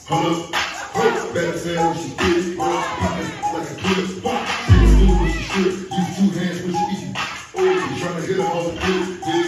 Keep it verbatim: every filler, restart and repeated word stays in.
Hold up, hold up, better tell when she did. Hold up, like a kid. She was smooth when she should. Use two hands when she eat. Oh, she trying to hit her on the good.